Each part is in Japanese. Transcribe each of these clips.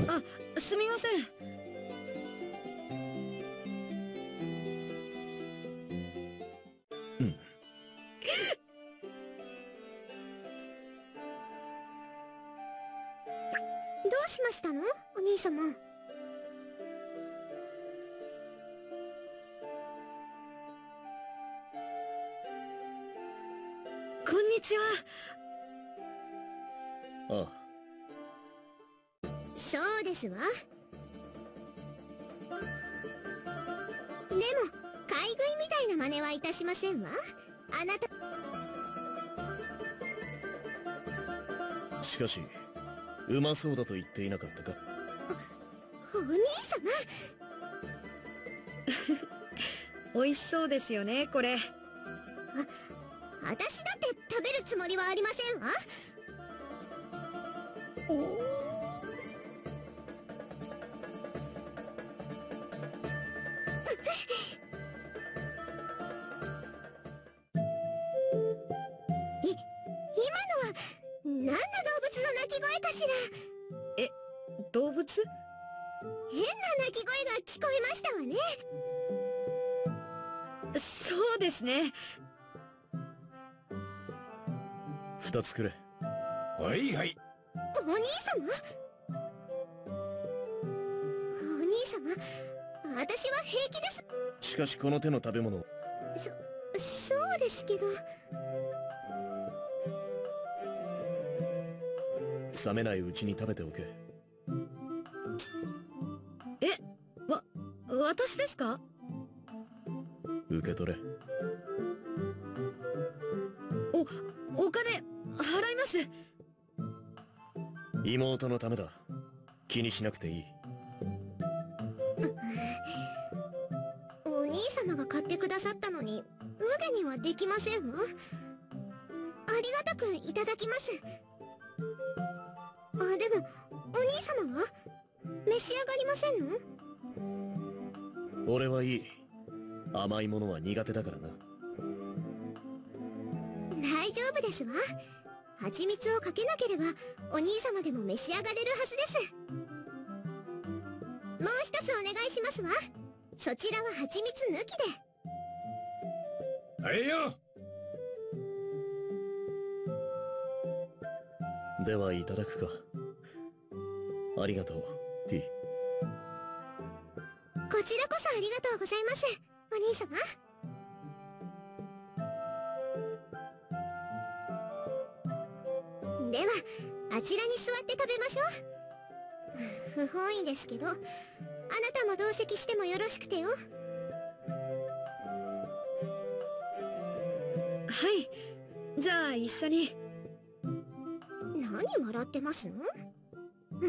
あ、すみません。 うん。 どうしましたの、お兄様。 こんにちは。 ああ。 そうですわ。でも買い食いみたいな真似はいたしませんわ。あなしかしうまそうだと言っていなかったか。 お兄様。 美味しそうですよね、これ。 私だって食べるつもりはありませんわ。今のは何の動物の鳴き声かしら。 え、動物？ 変な鳴き声が聞こえましたわね。 そうですね。 2つくれ。 はいはい。 お兄様？お兄様、私は平気です。 しかしこの手の食べ物はそうですけど。 冷めないうちに食べておけ。 私ですか？ 受け取れ。 お金払います。 妹のためだ。気にしなくていい。 お兄様が買ってくださったのに無下にはできませんわ。ありがたくいただきます。あ、でもお兄様は召し上がりませんの？ 俺はいい。甘いものは苦手だからな。 大丈夫ですわ。蜂蜜をかけなければお兄様でも召し上がれるはずです。もう一つお願いしますわ。そちらは蜂蜜抜きで。 はいよ。 ではいただくか。ありがとう、ティ。 こちらこそありがとうございます、お兄様。ではあちらに座って食べましょう。不本意ですけど、あなたも同席してもよろしくてよ。 はい、じゃあ一緒に。 何笑ってますの？うん。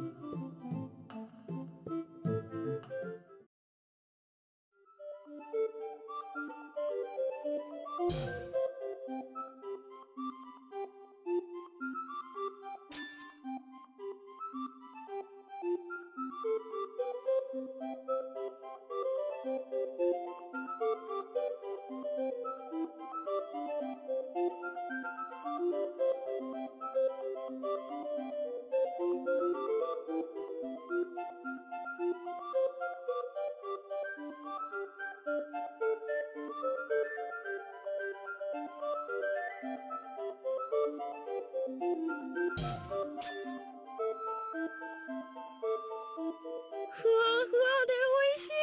ふわふわで美味しい。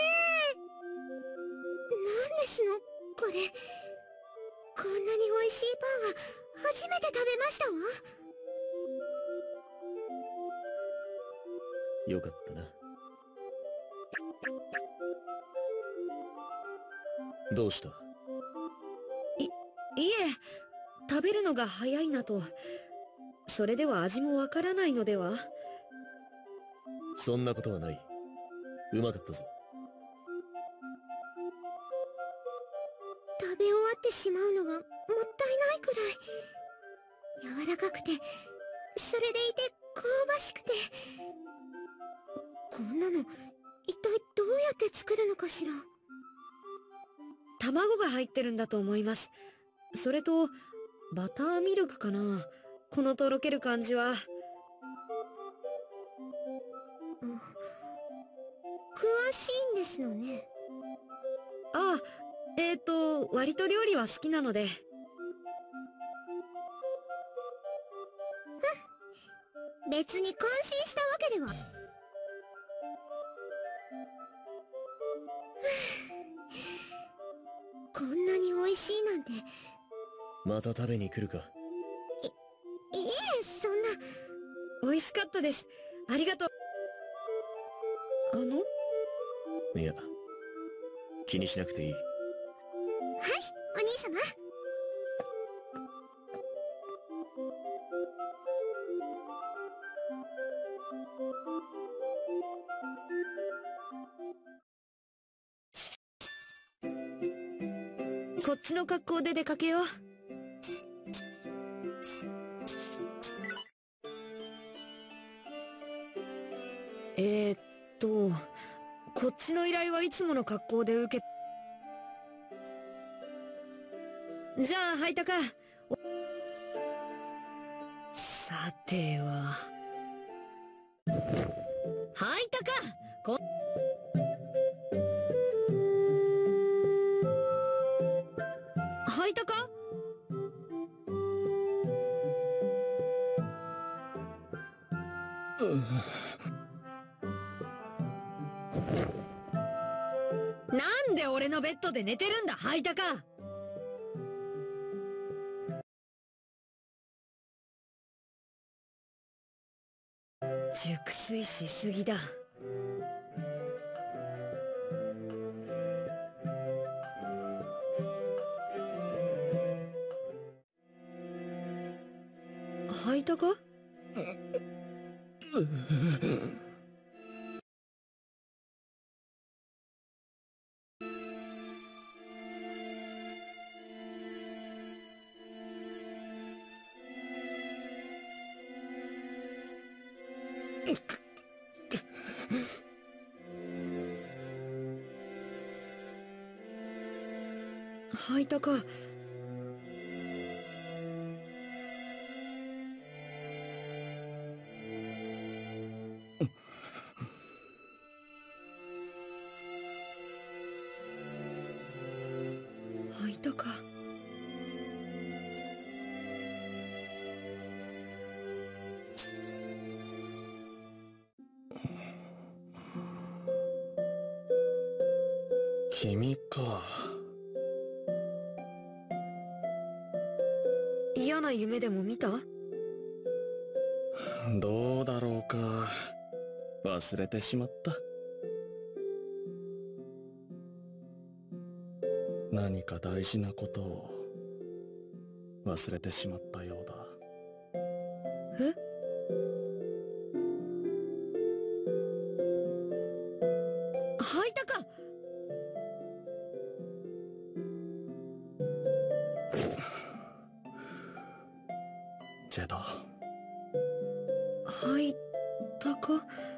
何ですのこれ。こんなに美味しいパンは初めて食べましたわ。 よかったな。どうした？ いえ、食べるのが早いなと。それでは味もわからないのでは？ そんなことはない。うまかったぞ。 食べ終わってしまうのがもったいないくらい柔らかくて、それでいて香ばしくて。こんなの一体どうやって作るのかしら。 卵が入ってるんだと思います。それとバターミルクかな、このとろける感じは。 しいんですのね。 ああ、割と料理は好きなので。 別に感心したわけでは。こんなに美味しいなんて。 また食べに来るか。 いえ、そんな。 美味しかったです。ありがとう。 いや、気にしなくていい。 はい、お兄様。 こっちの格好で出かけよう。こっちの依頼はいつもの格好で受け。じゃあ、ハイタカ。さては。ハイタカハイタカなんで俺のベッドで寝てるんだ、ハイタカ。熟睡しすぎだ。ハイタカ？ハイタカ。ハイタカ。 君か。 嫌な夢でも見た？ どうだろうか。忘れてしまった。何か大事なことを忘れてしまったようだ。 え？ハイタカ！ ジェド。 ハイタカ？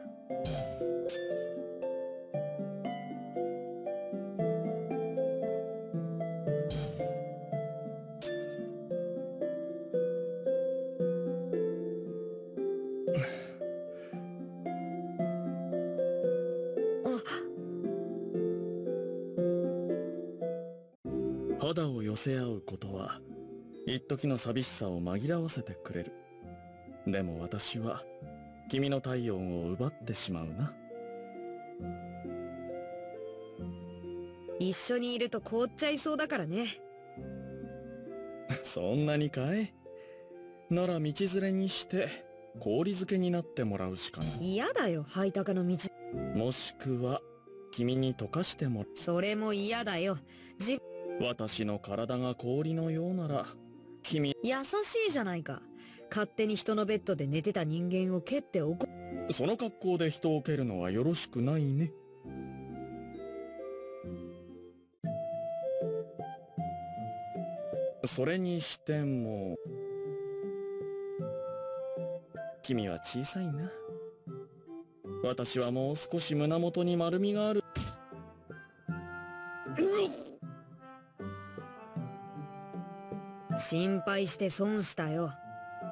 肌を寄せ合うことは一時の寂しさを紛らわせてくれる。でも私は君の体温を奪ってしまうな。 一緒にいると凍っちゃいそうだからね。 そんなにかい？なら道連れにして氷漬けになってもらうしかない。 嫌だよ、ハイタカの道。 もしくは君に溶かしてもらそれも嫌だよ。 私の体が氷のようなら君。 優しいじゃないか。勝手に人のベッドで寝てた人間を蹴ってその格好で人を蹴るのはよろしくないね。それにしても君は小さいな。私はもう少し胸元に丸みがある。 心配して損したよ。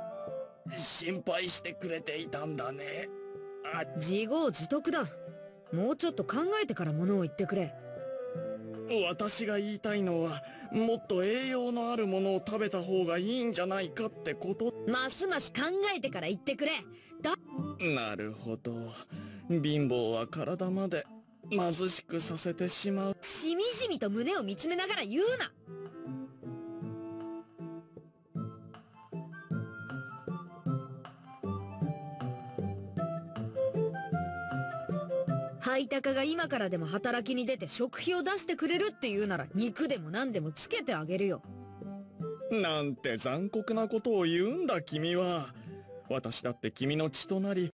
心配してくれていたんだね。 自業自得だ。 もうちょっと考えてから物を言ってくれ。 私が言いたいのは、もっと栄養のあるものを食べた方がいいんじゃないかってこと。 ますます考えてから言ってくれ。 なるほど。貧乏は体まで貧しくさせてしまう。 しみじみと胸を見つめながら言うな。ハイタカが今からでも働きに出て食費を出してくれるって言うなら、肉でも何でもつけてあげるよ。 なんて残酷なことを言うんだ君は。私だって君の血となり、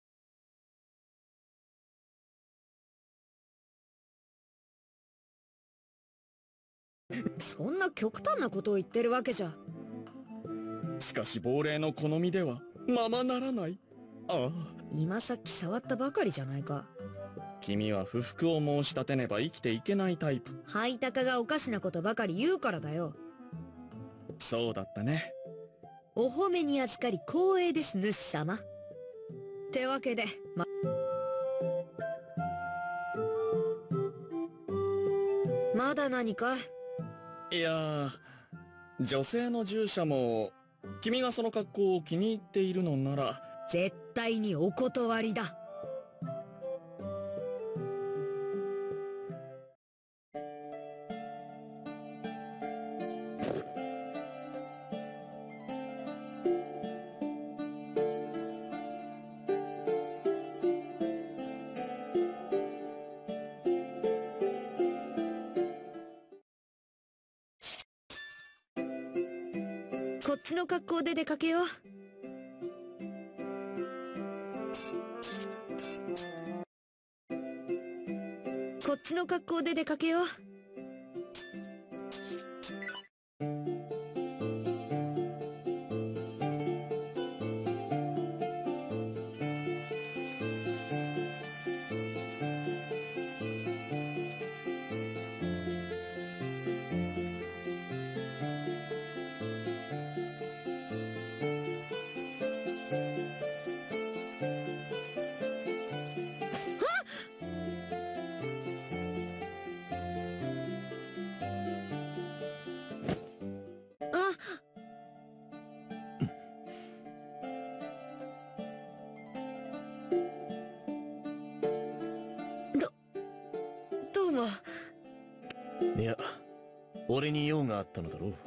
そんな極端なことを言ってるわけじゃ。 しかし亡霊の好みではままならない。ああ、 今さっき触ったばかりじゃないか。 君は不服を申し立てねば生きていけないタイプ。 ハイタカがおかしなことばかり言うからだよ。 そうだったね。 お褒めに預かり光栄です、主様。ってわけで、まだ何か？ いやー、女性の従者も君がその格好を気に入っているのなら絶対にお断りだ。こっちの格好で出かけよう。こっちの格好で出かけよう。あ、どうも。 いや、俺に用があったのだろう。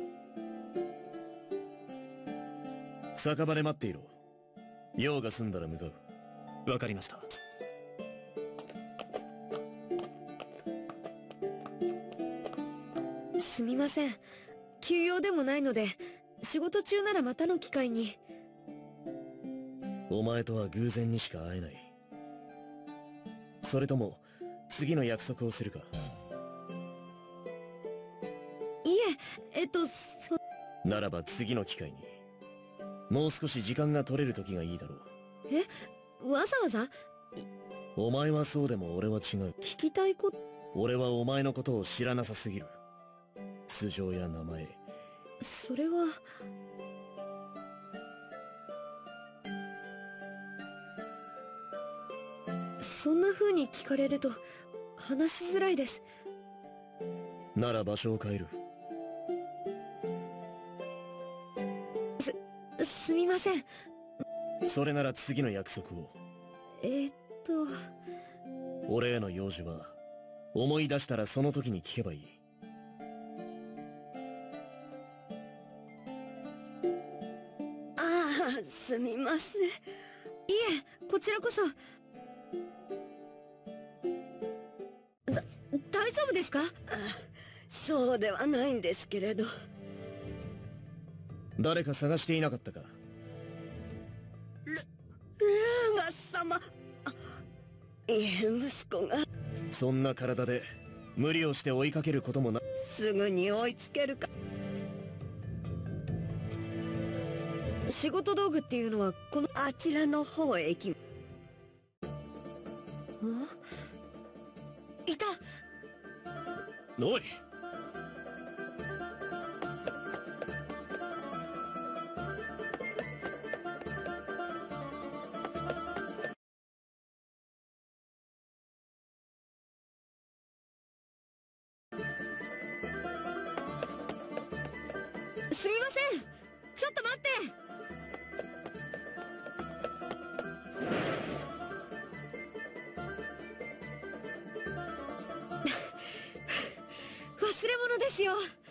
酒場で待っていろ。用が済んだら向かう。わかりました。 すみません。休養でもないので、仕事中ならまたの機会に。 お前とは偶然にしか会えない。それとも次の約束をするか。 いえ、 ならば次の機会に。もう少し時間が取れる時がいいだろう。 わざわざお前はそうでも俺は違う。 聞きたいこと。 俺はお前のことを知らなさすぎる。素性や名前。 それは。そんな風に聞かれると話しづらいです。 なら場所を変える。 すみません。 それなら次の約束を。俺への用事は思い出したらその時に聞けばいい。 ああ、すみません。いえ、こちらこそ。大丈夫ですか？ そうではないんですけれど。 誰か探していなかったか？ ルーガ様。いえ、息子が。 そんな体で無理をして追いかけることもな。 すぐに追いつけるか。 仕事道具っていうのはこのあちらの方へ行き。いた。 おい。 ちょっと待って。忘れ物ですよ。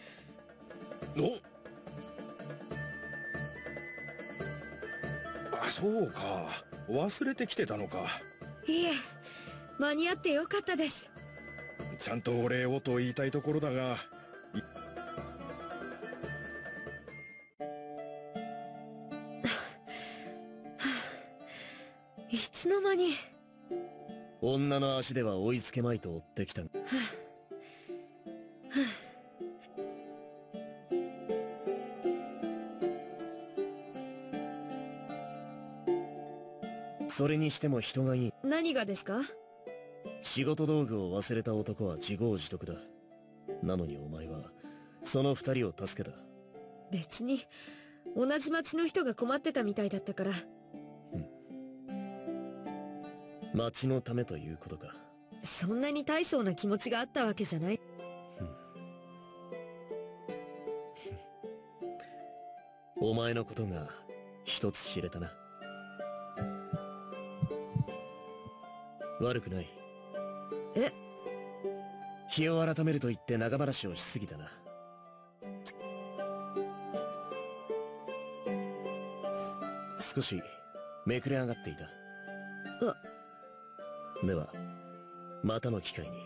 そうか、忘れてきてたのか。 いえ、間に合ってよかったです。 ちゃんとお礼をと言いたいところだが、 いつの間に。 女の足では追いつけまいと追ってきた。それにしても人がいい。 何がですか？ 仕事道具を忘れた男は自業自得だ。なのにお前はその二人を助けた。 別に同じ町の人が困ってたみたいだったから。 町のためということか。 そんなに大層な気持ちがあったわけじゃない。 お前のことが一つ知れたな。悪くない。 え？ 日を改めると言って長話をしすぎたな。少しめくれ上がっていた。ではまたの機会に。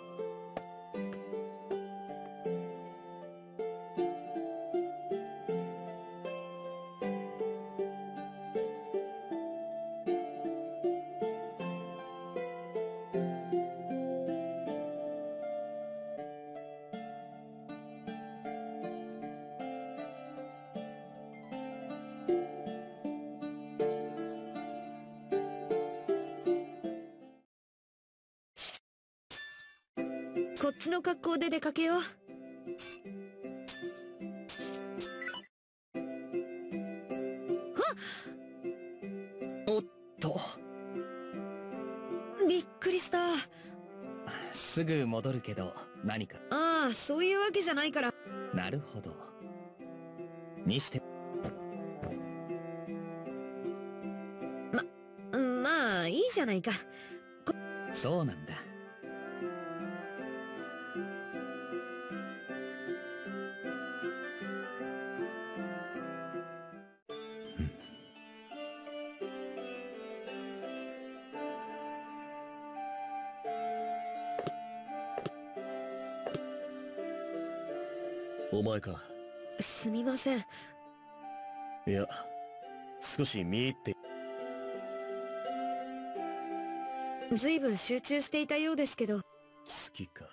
こっちの格好で出かけよう。 おっと、 びっくりした。 すぐ戻るけど何か。 ああ、そういうわけじゃないから。 なるほど。にしてまあいいじゃないか。 そうなんだ。 お前か。 すみません。 いや、少し見入って。 ずいぶん集中していたようですけど。 好きか。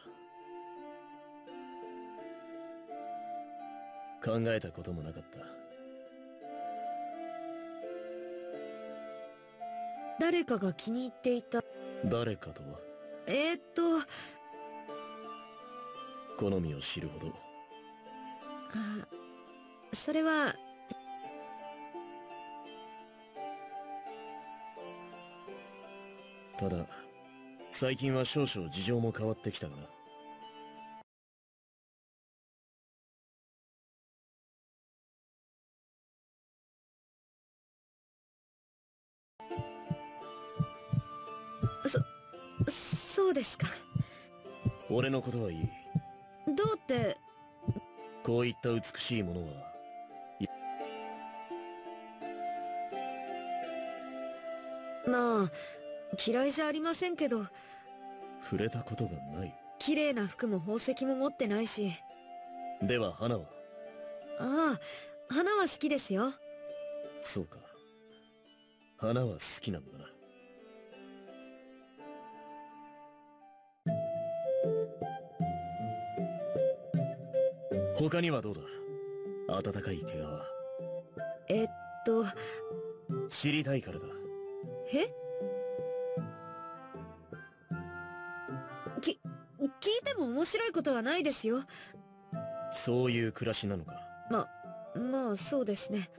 考えたこともなかった。 誰かが気に入っていた。 誰かとは好みを知るほど。 それは。 ただ最近は少々事情も変わってきたがな。 そうですか。 俺のことはいい。 どうって。 こういった美しいものはまあ嫌いじゃありませんけど。 触れたことがない。 綺麗な服も宝石も持ってないし。 では花は？ ああ、花は好きですよ。 そうか、花は好きなんだな。他にはどうだ？温かい毛皮。知りたいからだ。 聞いても面白いことはないですよ。 そういう暮らしなのか。 まあそうですね。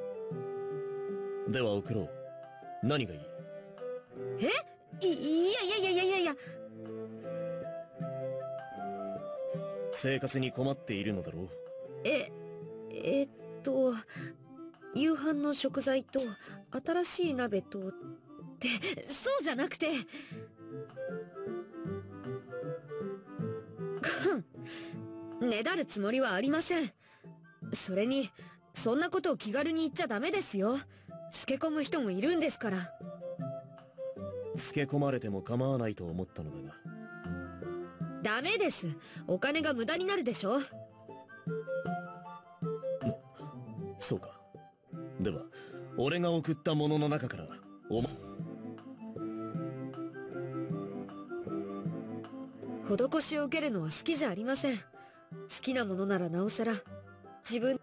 では送ろう。何がいい？ いや。 生活に困っているのだろう。 夕飯の食材と新しい鍋とってそうじゃなくて、ねだるつもりはありません。それにそんなことを気軽に言っちゃダメですよ。つけ込む人もいるんですから。 つけ込まれても構わないと思ったのだが。 ダメです。お金が無駄になるでしょ。 そうか。では俺が送ったものの中から施しを受けるのは好きじゃありません。好きなものならなおさら自分、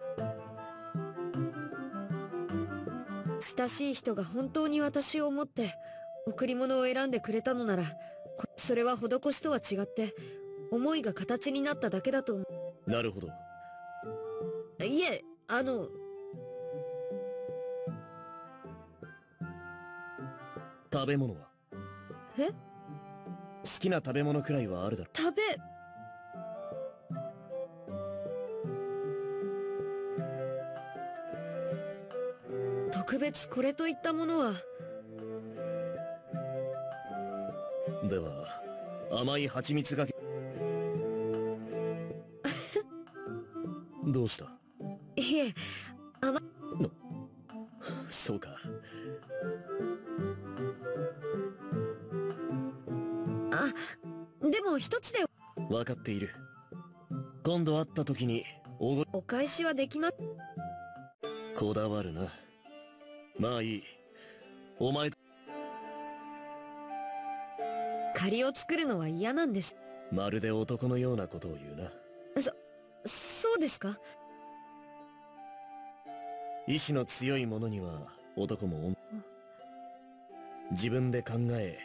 親しい人が本当に私を思って贈り物を選んでくれたのなら、それは施しとは違って思いが形になっただけだと思う。 なるほど。 いえ、 食べ物は？ え？ 好きな食べ物くらいはあるだろう。 特別これといったものは。 では甘い蜂蜜がけどうした？ いえ、 そうか。 でも一つで分かっている。今度会った時にお返しはできます。 こだわるな。まあいい。お前と借りを作るのは嫌なんです。 まるで男のようなことを言うな。 そうですか？ 意志の強い者には男も自分で考え。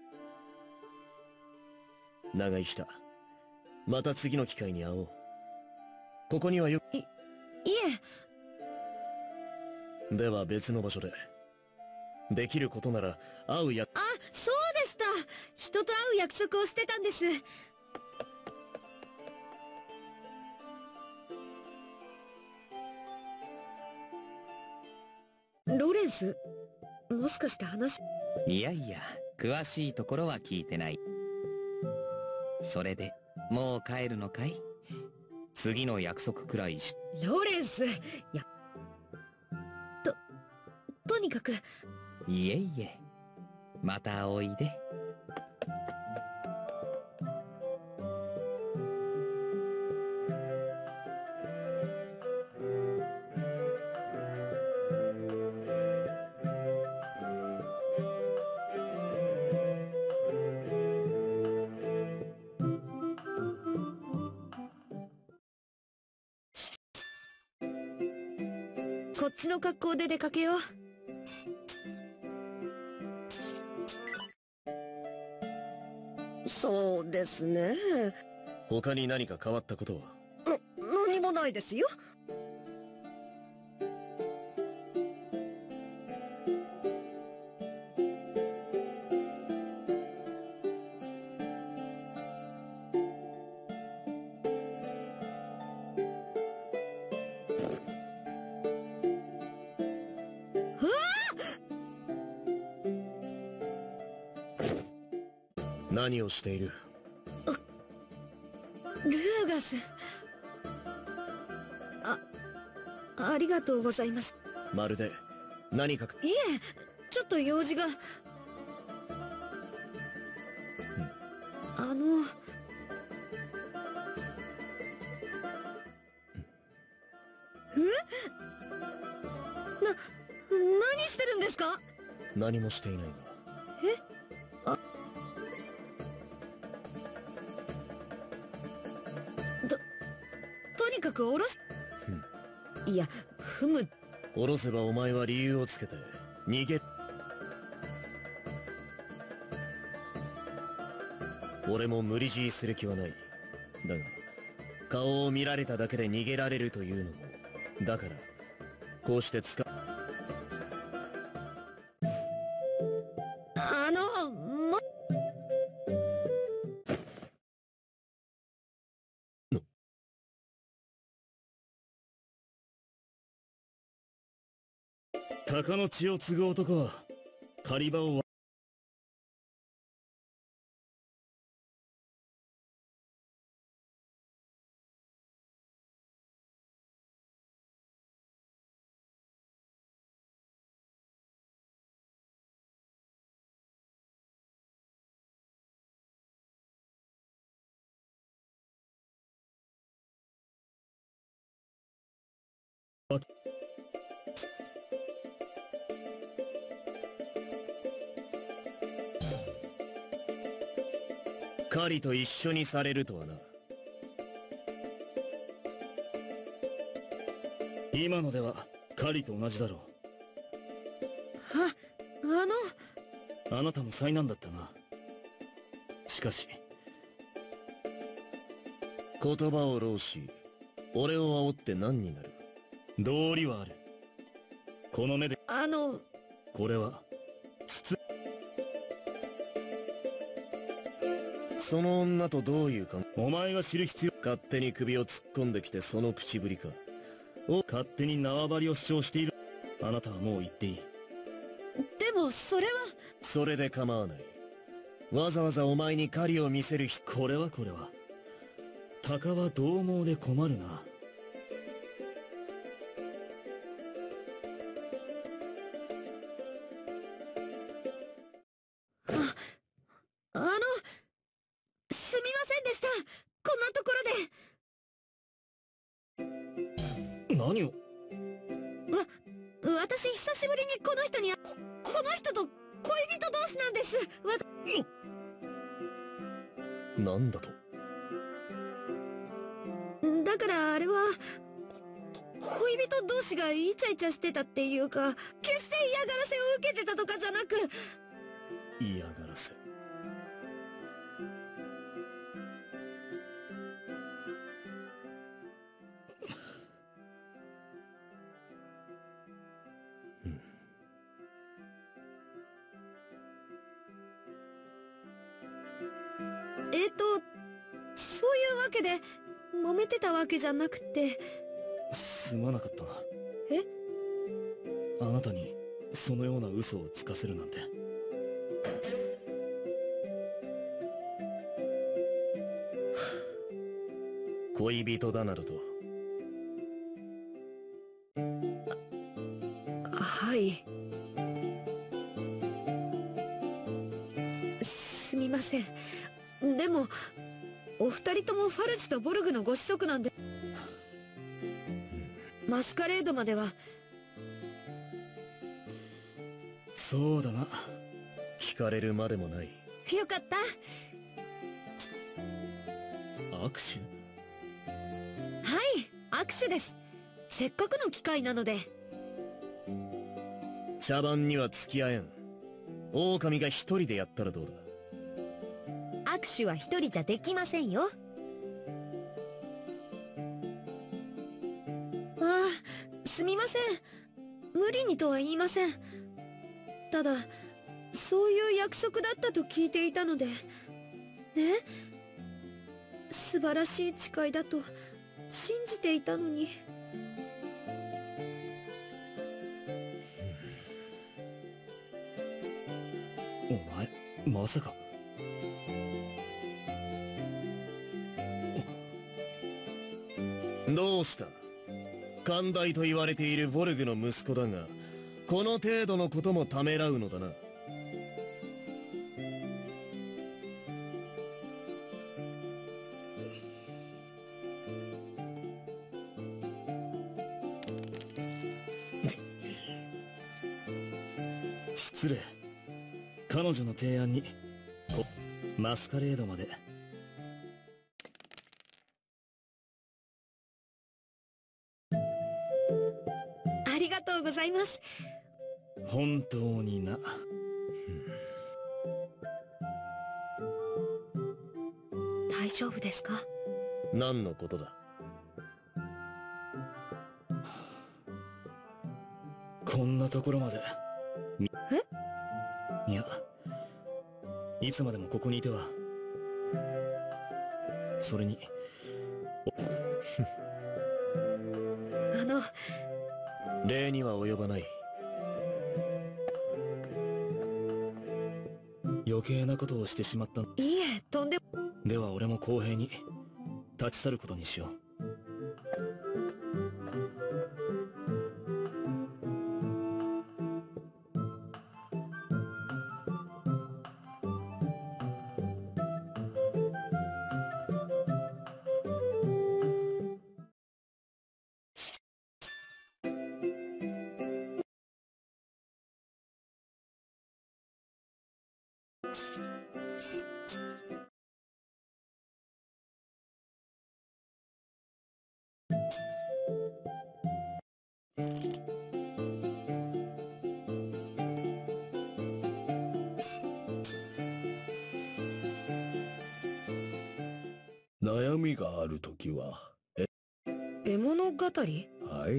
長居した。また次の機会に会おう。ここにはよいえ。 では別の場所で。できることなら会うや。 そうでした。人と会う約束をしてたんです。ロレンス、もしかして話。 いやいや、詳しいところは聞いてない。それでもう帰るのかい？次の約束くらいし。 ロレンス、とにかく。 いえいえ、またおいで。 こっちの格好で出かけよう。 そうですね。 他に何か変わったことは？ 何もないですよ。 何をしている？ ルーガス。ありがとうございます。 まるで何か。 いえ、ちょっと用事が。何してるんですか？ 何もしていないが。 とにかく下ろし。いや、踏む。 下ろせばお前は理由をつけて逃げ。俺も無理強いする気はない。だが顔を見られただけで逃げられるというのも。だからこうして使う。 鷹の血を継ぐ男は狩り場を狩りと一緒にされるとはな。今のでは狩りと同じだろう。あなたも災難だったな。しかし言葉を浪し俺を煽って何になる。道理はある。この目でこれはその女とどういうかお前が知る必要。勝手に首を突っ込んできてその口ぶりか。勝手に縄張りを主張している。あなたはもう言っていい。 でもそれは。 それで構わない。わざわざお前に狩りを見せるこれは鷹は獰猛で困るな。 すみませんでした。こんなところで。 何を。 私久しぶりにこの人にこの人と恋人同士なんです。 なんだと。 だからあれは恋人同士がイチャイチャしてたっていうか、決して嫌がらせを受けてたとかじゃなく。 嫌がらせ。 そういうわけで揉めてたわけじゃなくて。 すまなかったな。 え？ あなたにそのような嘘をつかせるなんて。恋人だなどと。 はい。すみません。でもお二人ともファルジとボルグのご子息なんで。マスカレードまでは。 そうだな。聞かれるまでもない。 よかった。 握手？ はい、握手です。せっかくの機会なので。 茶番には付き合えん。狼が一人でやったらどうだ。 握手は一人じゃできませんよ。すみません。無理にとは言いません。ただそういう約束だったと聞いていたのでね。素晴らしい誓いだと信じていたのに。 お前まさか。どうした。寛大と言われているボルグの息子だが、この程度のこともためらうのだな。失礼。彼女の提案にマスカレードまで。 ありがとうございます。 本当にな。 大丈夫ですか？ 何のことだ。こんなところまで。いや、いつまでもここにいては。それに礼には及ばない。 余計なことをしてしまった。 いいえ、とんでも。 では俺も公平に立ち去ることにしよう。 悩みがあるときは、 獲物語？ はい。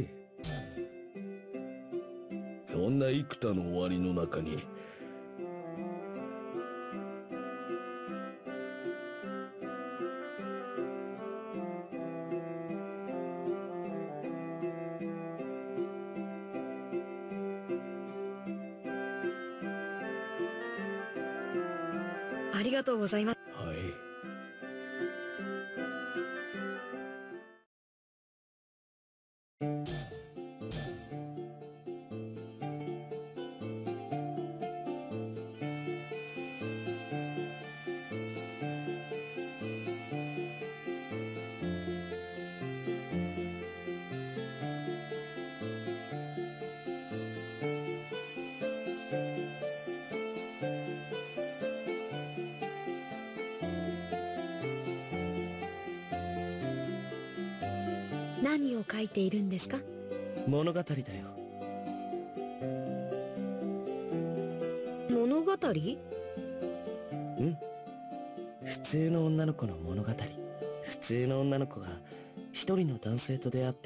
そんな幾多の終わりの中に、 ありがとうございます。 はい。 何を書いているんですか？ 物語だよ。 物語？ うん。普通の女の子の物語。普通の女の子が一人の男性と出会って、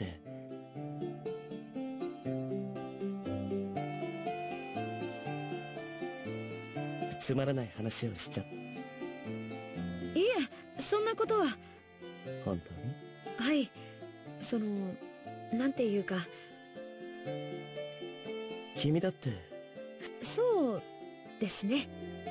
つまらない話をしちゃっ。 いえ、そんなことは。 本当に？ はい、なんていうか。 君だって。 そうですね。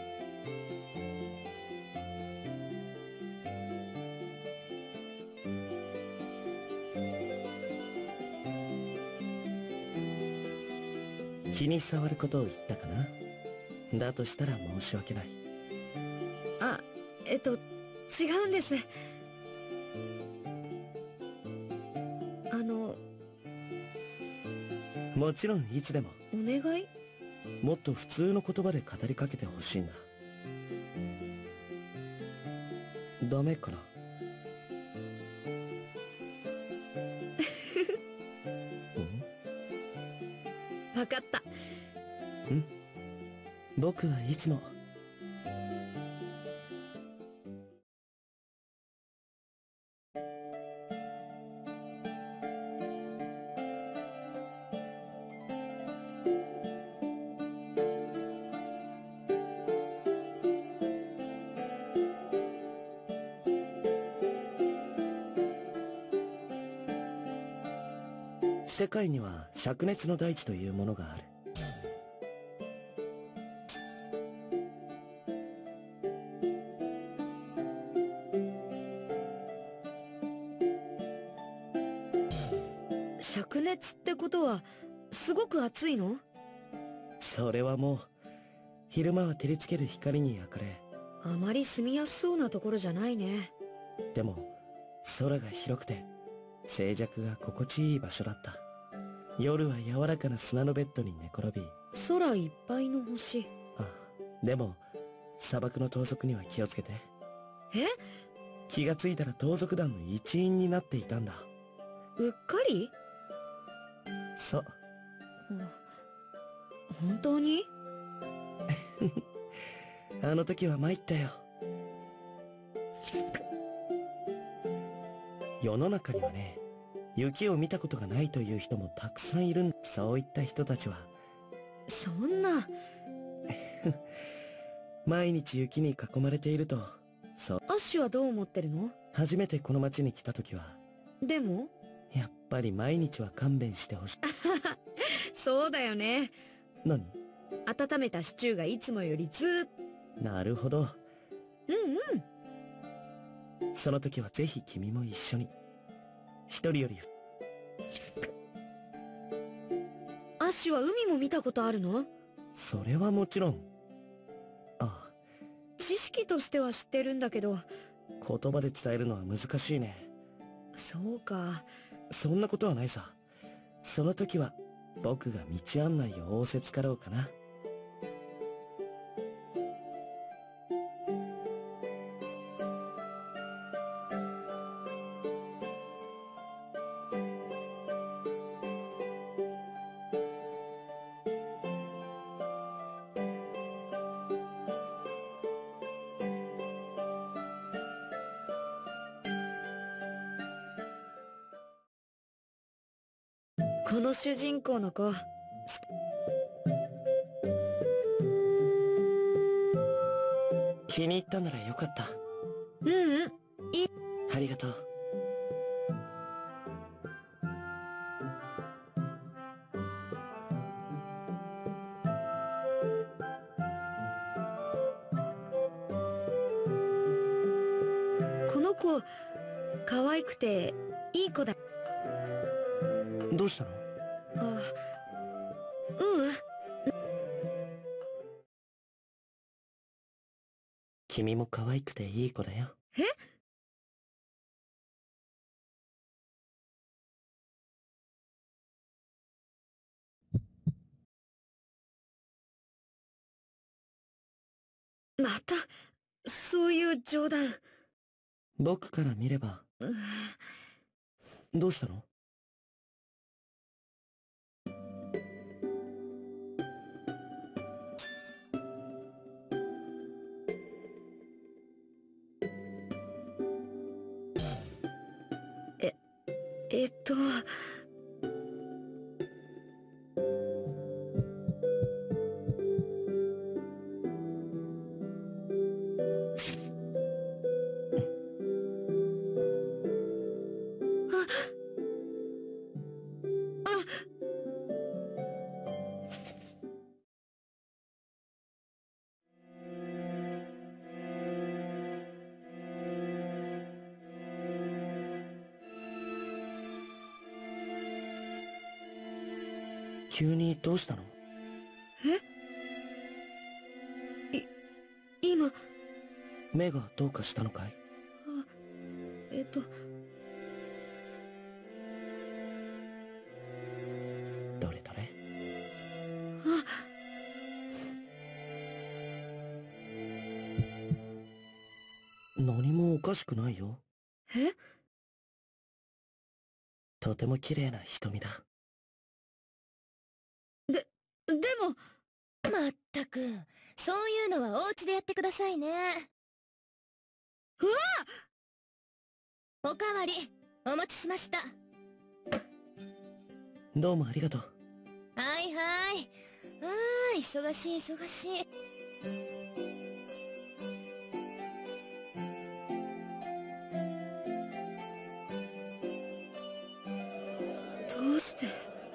気に障ることを言ったかな。だとしたら申し訳ない。 あ、違うんです。 もちろんいつでも。 お願い？ もっと普通の言葉で語りかけてほしいんだ。ダメかな？ わかった。 僕はいつも世界には灼熱の大地というものがある。 灼熱ってことはすごく暑いの？ それはもう昼間は照りつける光に焼かれ、 あまり住みやすそうなところじゃないね。 でも空が広くて静寂が心地いい場所だった。夜は柔らかな砂のベッドに寝転び、 空いっぱいの星。 ああ、でも砂漠の盗賊には気をつけて。 え？ 気がついたら盗賊団の一員になっていたんだ。 うっかり？ そう。 本当に？ あの時は参ったよ。世の中にはね、雪を見たことがないという人もたくさんいるんだ。そういった人たちはそんな。 毎日雪に囲まれていると、そう。 アッシュはどう思ってるの？ 初めてこの町に来た時は、 でもやっぱり毎日は勘弁してほしい。 そうだよね。 何？ 温めたシチューがいつもよりずっなるほど。 うんうん。 その時はぜひ君も一緒に。一人より。 アッシュは海も見たことあるの？ それはもちろん。ああ、 知識としては知ってるんだけど。 言葉で伝えるのは難しいね。 そうか。 そんなことはないさ。その時は僕が道案内を仰せつかろうかな。 この主人公の子。 気に入ったならよかった。 うんうん。 ありがとう。 この子、可愛くていい子だ。 どうしたの？ あ、ううん。 君も可愛くていい子だよ。 え？また、そういう冗談。 僕から見れば。どうしたの？ えっと、 急にどうしたの？ 今、 目がどうかしたのかい？どれどれ。何もおかしくないよ。 え？ とても綺麗な瞳だ。 でも、 まったく、そういうのはお家でやってくださいね。 うわ！ おかわり、お待ちしました。 どうもありがとう。 はいはい。忙しい忙しい。 どうして？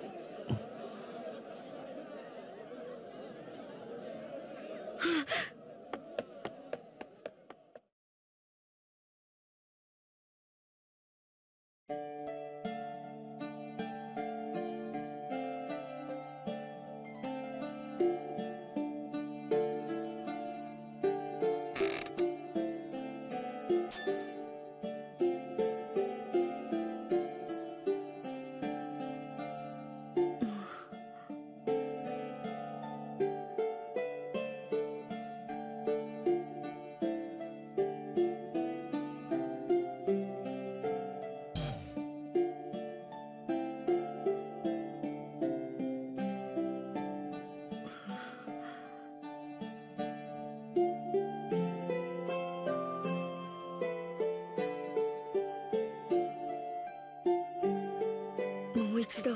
もう一度。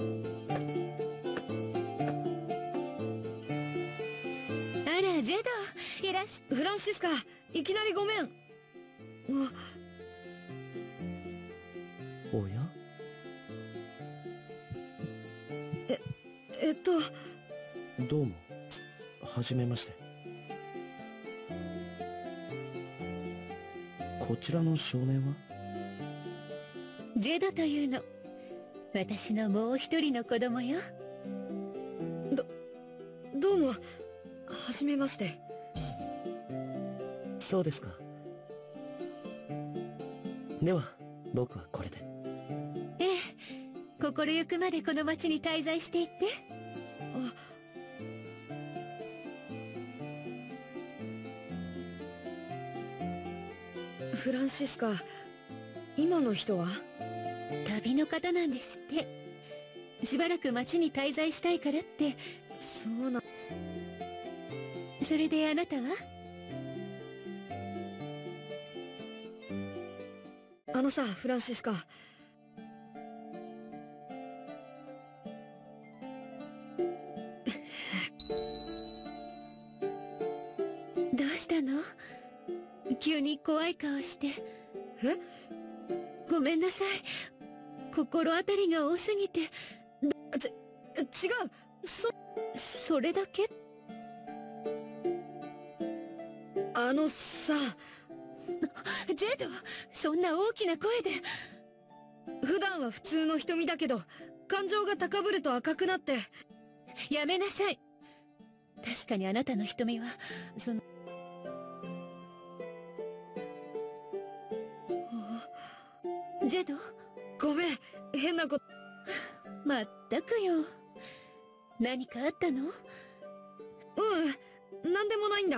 あら、ジェド。 いらっしフランシスカ、いきなりごめん。 おや？どうも。はじめまして。こちらの少年は？ ジェドというの。私のもう一人の子供よ。 どうも、はじめまして。 そうですか。では僕はこれで。 ええ、心ゆくまでこの町に滞在していって。 フランシスカ、今の人は？ 旅の方なんですって。しばらく町に滞在したいからって。 そうな。 それであなたは？ あのさ、フランシスカ。 どうしたの？急に怖い顔して。 え？ ごめんなさい。心当たりが多すぎて。 違う。 それだけ？ あのさ。 ジェド、そんな大きな声で。 普段は普通の瞳だけど、感情が高ぶると赤くなって。 やめなさい。確かにあなたの瞳は、ジェド？ ごめん、変なこと。 まったくよ。何かあったの？ なんでもないんだ。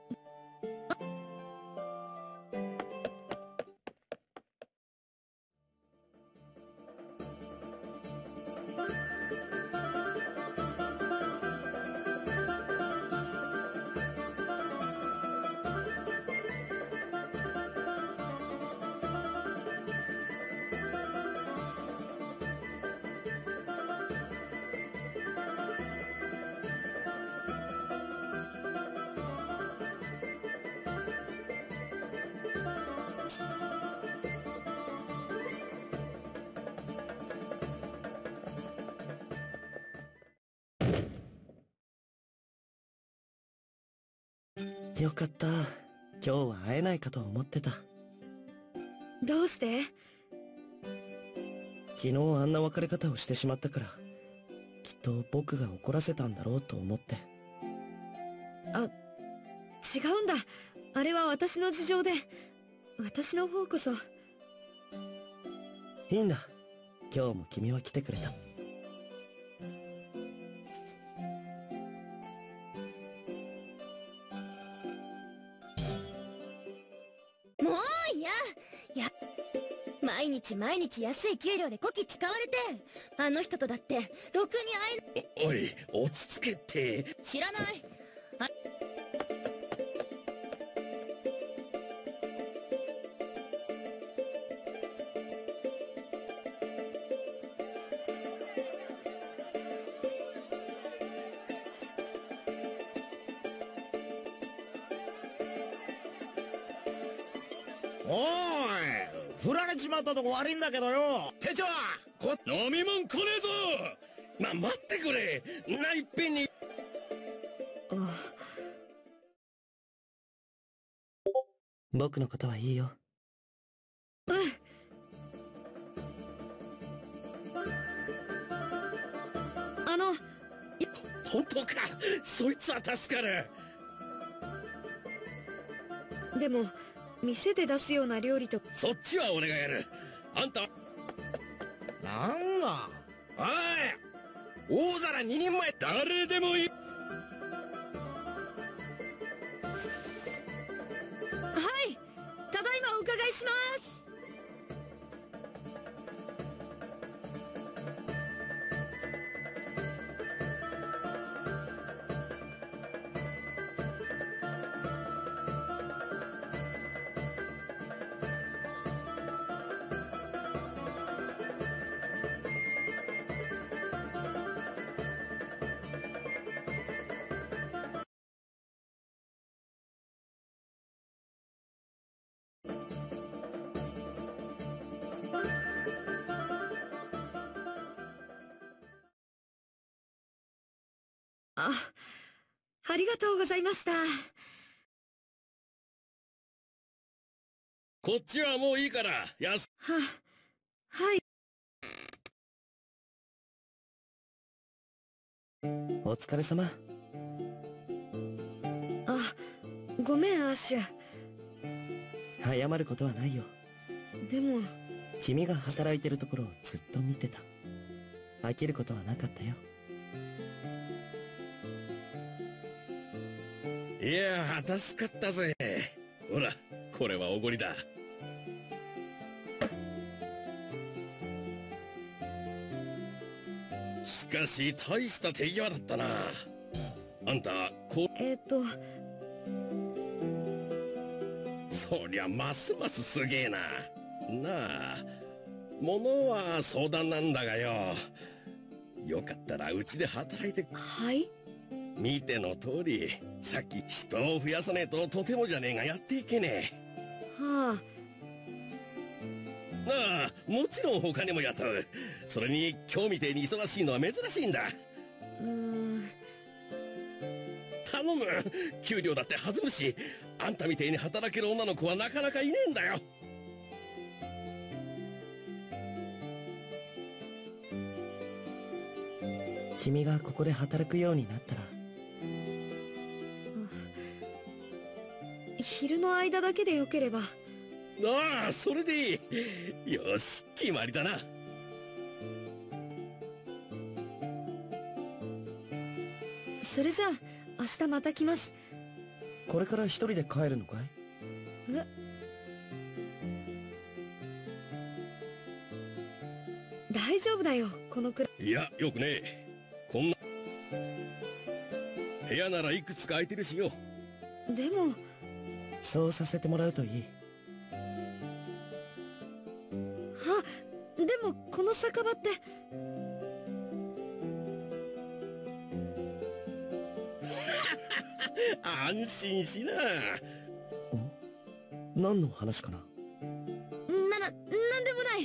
よかった。今日は会えないかと思ってた。 どうして？ 昨日あんな別れ方をしてしまったから、きっと僕が怒らせたんだろうと思って。 違うんだ。あれは私の事情で、私の方こそ。 いいんだ。今日も君は来てくれた。 もう毎日安い給料でこき使われて、あの人とだってろくに会えない。 おい、落ち着けって。 知らない。 おい、振られちまったとこ悪いんだけどよ。 手帳飲み物来ねえぞ。待ってくれ。いっぺんに。 僕のことはいいよ。 本当か。そいつは助かる。 でも、店で出すような料理と。 そっちは俺がやる。あんた。 なんだ。 おい、大皿2人前。誰でもいい。 はい、ただいまお伺いします。 あ、ありがとうございました。 こっちはもういいから、はい。 お疲れ様。 あ、ごめんアッシュ。 謝ることはないよ。 でも君が働いてるところをずっと見てた。飽きることはなかったよ。 いやー、助かったぜ。ほら、これはおごりだ。しかし大した手際だったな。あんたそりゃますますすげえな。なあ、物は相談なんだがよ、よかったらうちで働いて。 はい。 見ての通り、さっき人を増やさねえととてもじゃねえがやっていけねえ。 はああ、もちろん他にも雇う。それに今日みてえに忙しいのは珍しいんだ。頼む、給料だって弾むし、あんたみてえに働ける女の子はなかなかいねえんだよ。 君がここで働くようになったら、 昼の間だけでよければ。 ああ、それでいい。よし、決まりだな。 それじゃあ明日また来ます。 これから一人で帰るのかい？ え？大丈夫だよ、このくらい。 いや、よくねえ。こんな部屋ならいくつか空いてるしよ。 でもそうさせてもらうといい。 でもこの酒場って。 安心しな。 何の話かな？ なんでもない。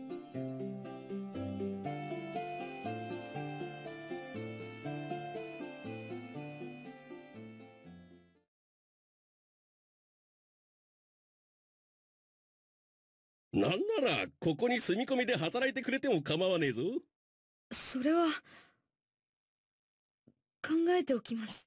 なんならここに住み込みで働いてくれても構わねえぞ。 それは考えておきます。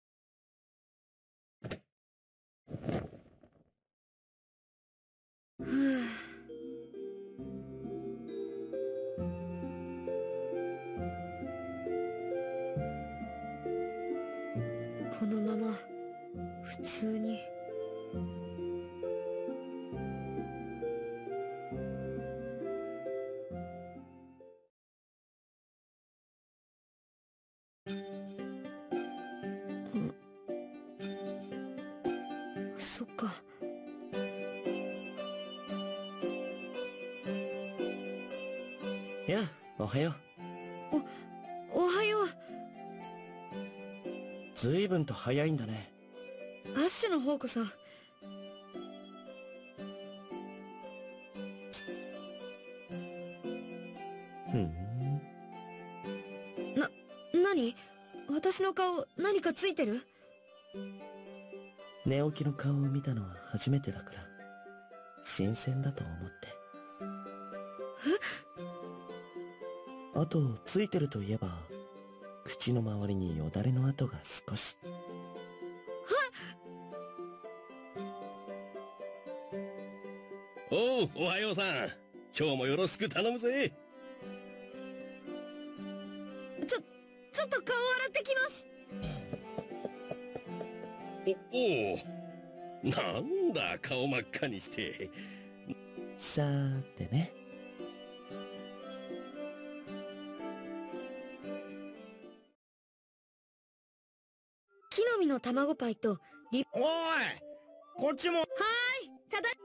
このまま普通に。そっか。 やあ、おはよう。 おはよう。 ずいぶんと早いんだね。 アッシュの方こそ。何？私の顔何かついてる？ 寝起きの顔を見たのは初めてだから新鮮だと思って。あとついてるといえば口の周りによだれの跡が少し。 おう、おはようさん。今日もよろしく頼むぜ。 ちょっと顔洗ってきます。 おお、なんだ顔真っ赤にして。 さーてね。 木の実の卵パイとおい、こっちも。 ただい。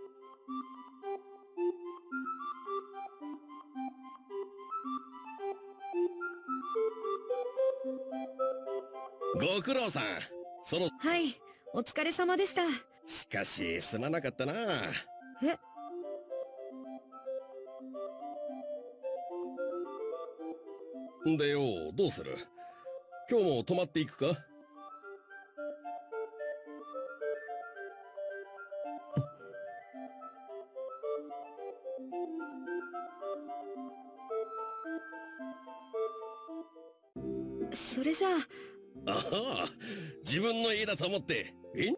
ご苦労さん。 はい、お疲れ様でした。 しかしすまなかったな。 え？ でよ、どうする？ 今日も泊まっていくか？ それじゃあ。 ああ、自分の家だと思って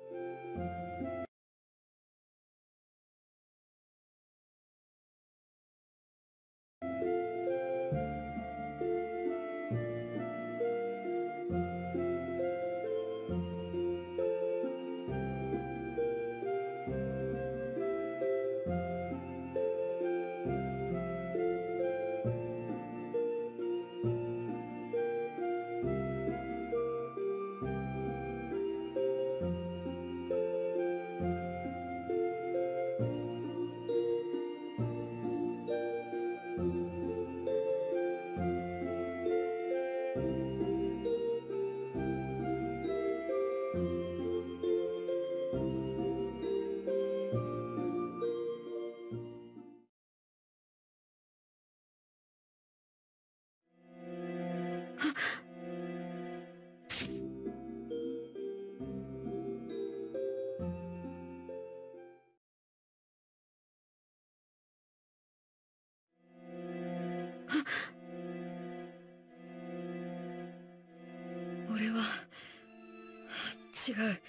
俺は違う。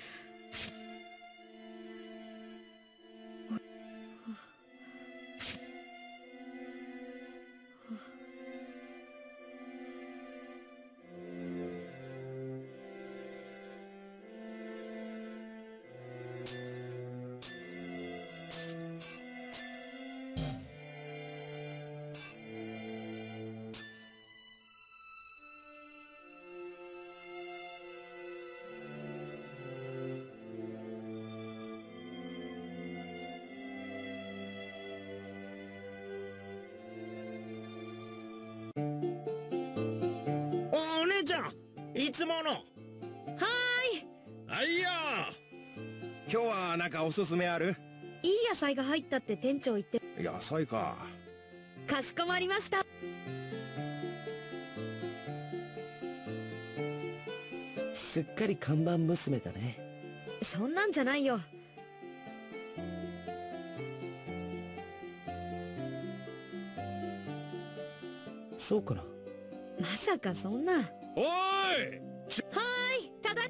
お姉ちゃん、いつもの。 あいや。 今日はなんかおすすめある？ いい野菜が入ったって店長言って。 野菜か。 かしこまりました。 すっかり看板娘だね。 そんなんじゃないよ。 そうかな。 まさかそんな。 おい。 ただ。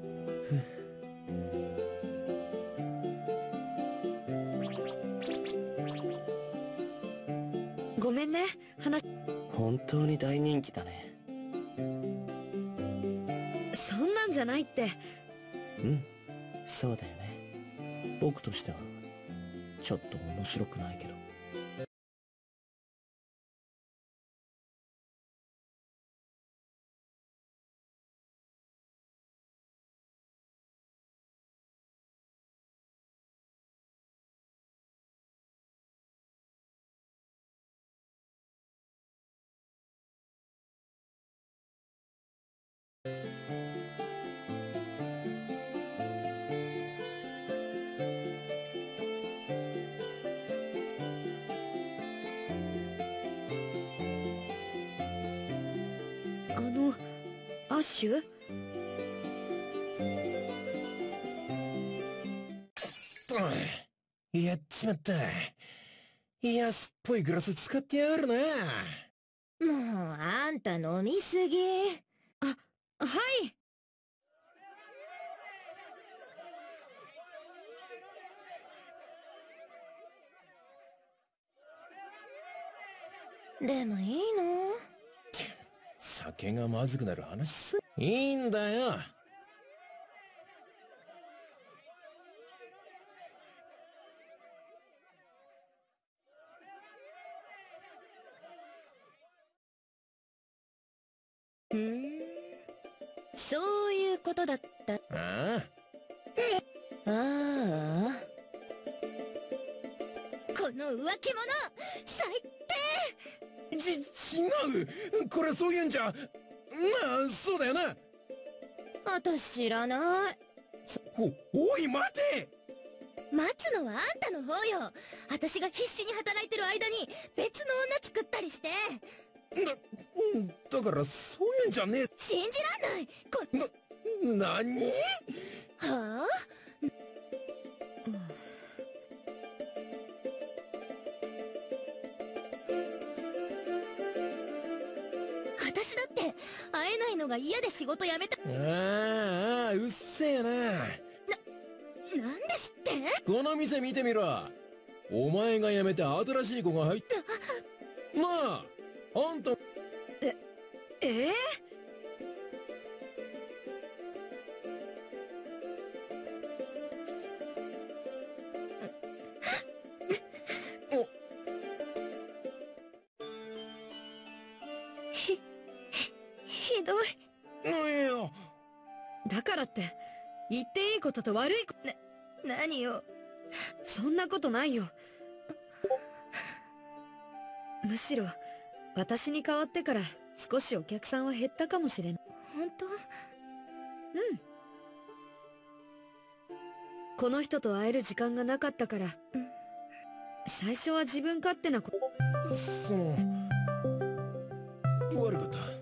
ごめんね、話。 本当に大人気だね。 そんなんじゃないって。 うん、そうだよね。僕としてはちょっと面白くないけど。 アッシュ？ やっちまった。安っぽいグラス使ってやがるな。 もうあんた飲みすぎ。 はい。 でもいいの？ 酒がまずくなる話す。いいんだよ。 そういうことだった。 ああ。 この浮気者、最違う。これそういうんじゃ。まあそうだよな。 私知らない。 おい待て。 待つのはあんたの方よ。私が必死に働いてる間に別の女作ったりして。 だからそういうんじゃねえ。 信じらんない。 何？ はあ。私だって会えないのが嫌で仕事辞めた。 ああ、うっせえな。 なんですって？ この店見てみろ。お前が辞めて新しい子が入ったなあ。あんたひどい。 いや、 だからって言っていいことと悪いこと何よ。 そんなことないよ。むしろ私に代わってから少しお客さんは減ったかもしれない。 本当？ この人と会える時間がなかったから、最初は自分勝手なこと。 悪かった。